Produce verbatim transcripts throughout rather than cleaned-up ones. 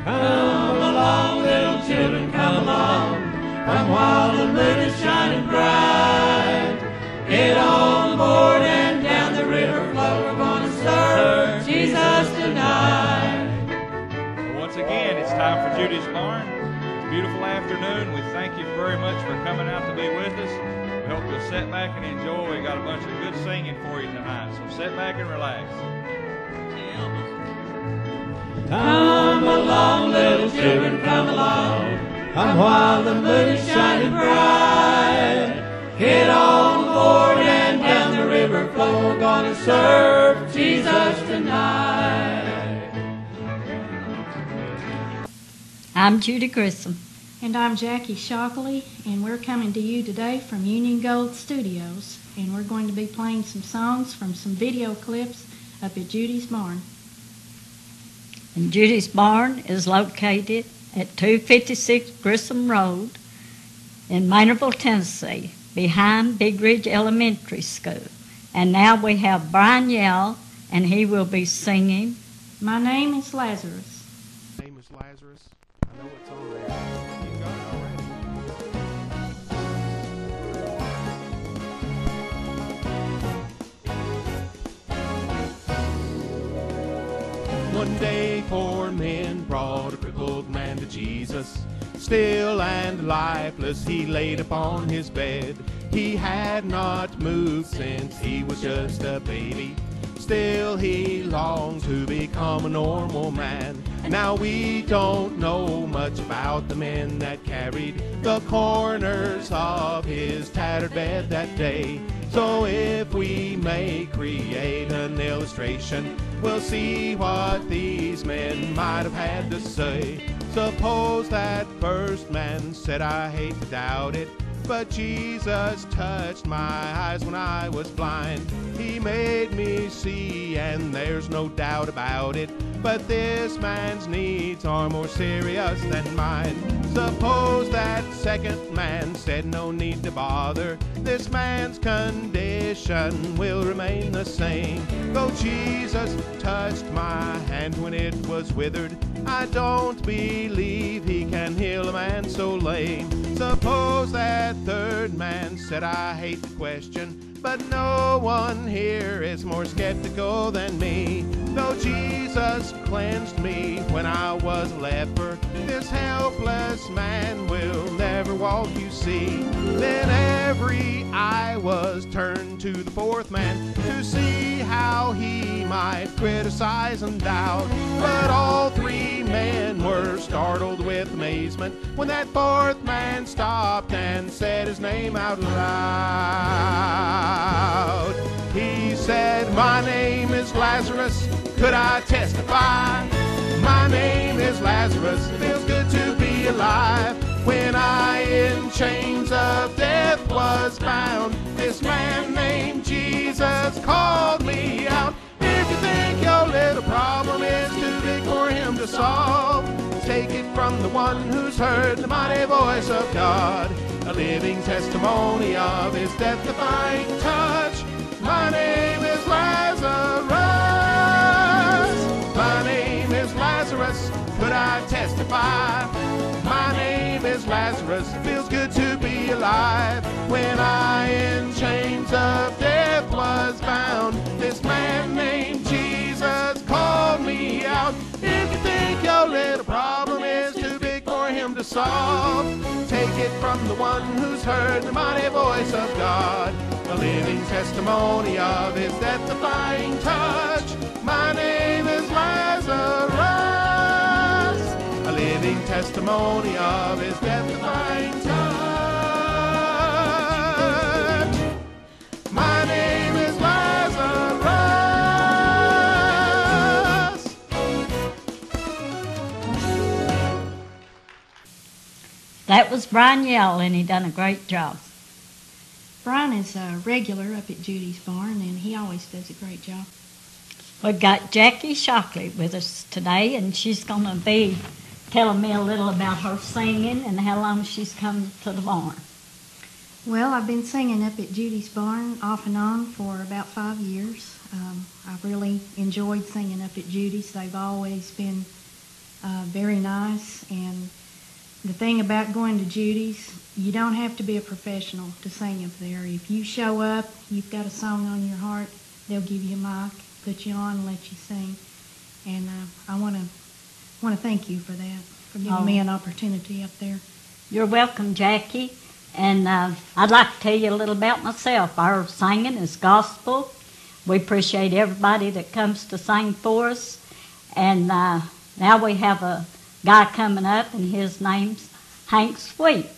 Come along, little children, come along. Come while the moon is shining bright. Get on board and down the river flow. We're gonna serve Jesus tonight. So once again, it's time for Judy's Barn. It's a beautiful afternoon. We thank you very much for coming out to be with us. We hope you'll sit back and enjoy. We got a bunch of good singing for you tonight. So sit back and relax. Come along, little children, come along. Come while the moon is shining bright. Get on board and down the river flow. We're gonna serve Jesus tonight. I'm Judy Grissom. And I'm Jackie Shockley, and we're coming to you today from Union Gold Studios. And we're going to be playing some songs from some video clips up at Judy's Barn. And Judy's Barn is located at two fifty-six Grissom Road in Maynardville, Tennessee, behind Big Ridge Elementary School. And now we have Brian Yell, and he will be singing My Name is Lazarus. My name is Lazarus. I know it's on there. You got it already. One day four men brought a crippled man to Jesus. Still and lifeless he laid upon his bed. He had not moved since he was just a baby. Still he longed to become a normal man. Now we don't know much about the men that carried the corners of his tattered bed that day. So if we may create an illustration, we'll see what these men might have had to say. Suppose that first man said, I hate to doubt it, but Jesus touched my eyes when I was blind. He made me see, and there's no doubt about it. But this man's needs are more serious than mine. Suppose that second man said, no need to bother. This man's condition will remain the same. Though Jesus touched my hand when it was withered, I don't believe he can heal a man so lame. Suppose that third man said, I hate the question, but no one here is more skeptical than me. Though Jesus cleansed me when I was a leper, this helpless man will never walk, you see. Then every eye was turned to the fourth man to see how he might criticize and doubt. But all three men were startled with amazement when that fourth man stopped and said his name out loud. He said, my name is Lazarus, could I testify? My name is Lazarus, feels good to be alive. When I in chains of death was bound, this man named Jesus called me out. If you think your little problem is too big for him to solve, take it from the one who's heard the mighty voice of God, a living testimony of his death-defying touch. My name is Lazarus. My name is Lazarus. Could I testify? My name is Lazarus. Feels good to be alive. When I in chains of death was bound, this man named Jesus called me out. If you think your little problem is too big for him to solve, take it from the one who's heard the mighty voice of God, a living testimony of his death-defying touch. My name is Lazarus, a living testimony of his death-defying touch. My name is Lazarus. That was Brian Yell, and he done a great job. Brian is a regular up at Judy's Barn, and he always does a great job. We've got Jackie Shockley with us today, and she's going to be telling me a little about her singing and how long she's come to the barn. Well, I've been singing up at Judy's Barn off and on for about five years. Um, I've really enjoyed singing up at Judy's. They've always been uh, very nice. And the thing about going to Judy's, you don't have to be a professional to sing up there. If you show up, you've got a song on your heart, they'll give you a mic, put you on, and let you sing. And uh, I want to want to thank you for that, for giving Oh. me an opportunity up there. You're welcome, Jackie. And uh, I'd like to tell you a little about myself. Our singing is gospel. We appreciate everybody that comes to sing for us. And uh, now we have a guy coming up, and his name's Hank Sweet.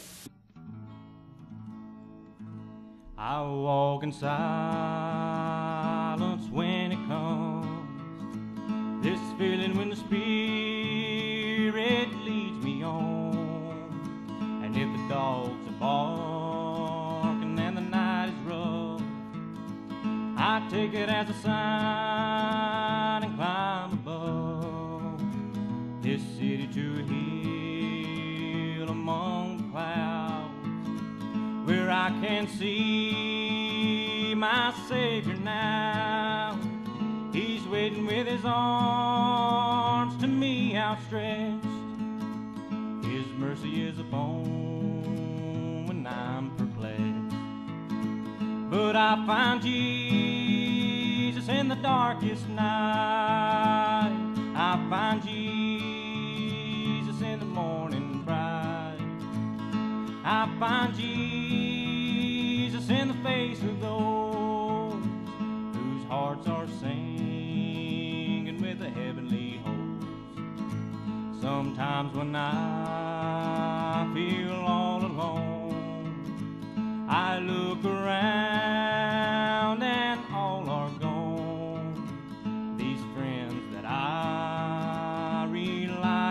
I walk in silence when it comes, this feeling when the Spirit leads me on. And if the dogs are barking and the night is rough, I take it as a sign and climb above this city to a hill among the clouds, where I can see my Savior now. He's waiting with his arms to me outstretched. His mercy is upon when I'm perplexed. But I find Jesus in the darkest night. I find Jesus in the morning bright. I find Jesus in the face of those whose hearts are singing with the heavenly host. Sometimes when I feel all alone, I look around and all are gone. These friends that I rely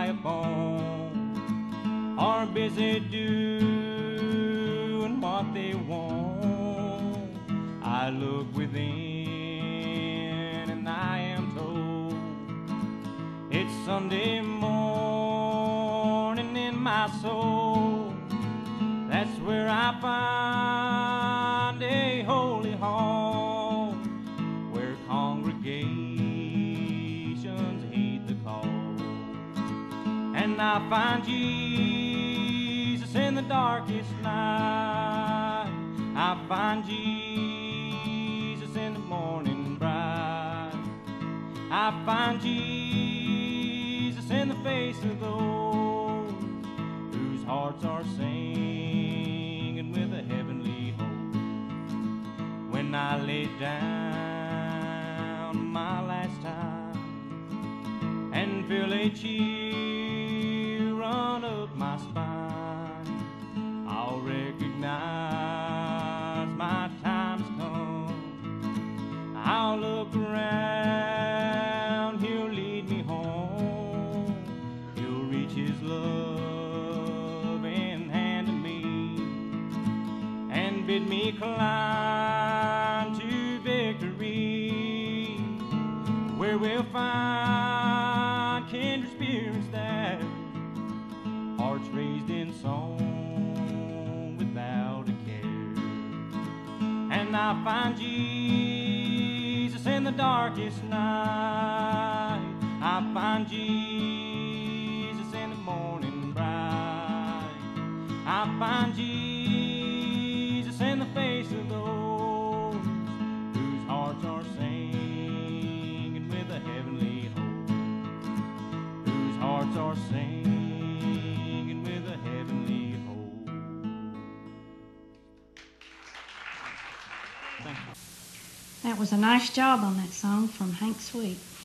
upon are busy doing what they want. I look within and I am told it's Sunday morning in my soul. That's where I find a holy home, where congregations heed the call. And I find Jesus in the darkest night. I find Jesus in the morning bright. I find Jesus in the face of those whose hearts are singing with a heavenly hope. When I lay down my last time and feel a chill run up my spine, I'll recognize my time's come. I'll look around, he'll lead me home. He'll reach his loving hand to me and bid me climb to victory, where we'll find kindred spirits that hearts raised in song without a care. And I find Jesus in the darkest night. I find Jesus in the morning bright. I find Jesus in the face of those whose hearts are singing with a heavenly hope, whose hearts are singing with a heavenly hope. Thank you. That was a nice job on that song from Hank Sweet.